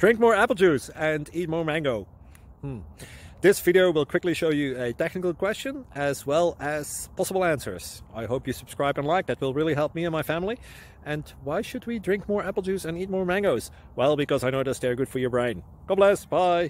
Drink more apple juice and eat more mango. This video will quickly show you a technical question as well as possible answers. I hope you subscribe and like, that will really help me and my family. And why should we drink more apple juice and eat more mangoes? Well, because I noticed they're good for your brain. God bless, bye.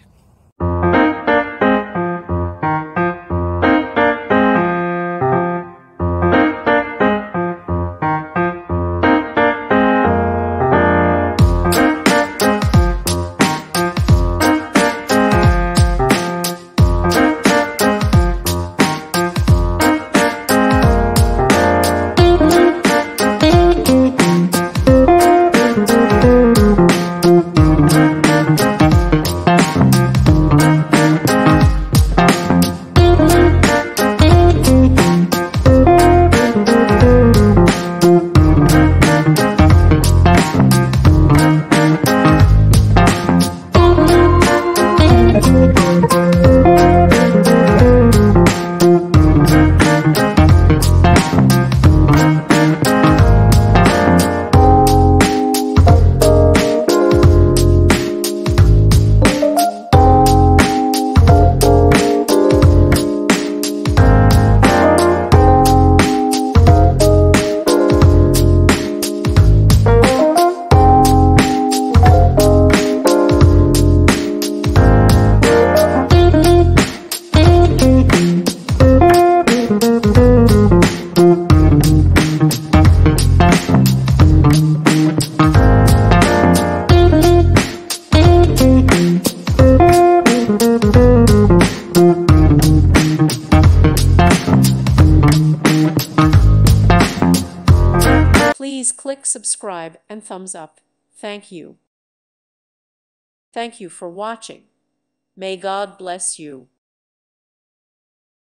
Please click subscribe and thumbs up. Thank you. Thank you for watching. May God bless you.